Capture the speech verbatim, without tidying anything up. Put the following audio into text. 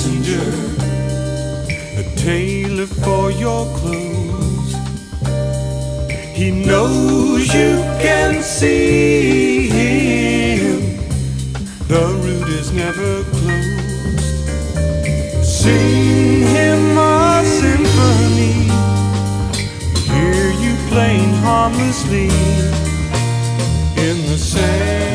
messenger, a tailor for your clothes. He knows you can see him, the route is never closed. Sing him a symphony, hear you playing harmlessly in the sand.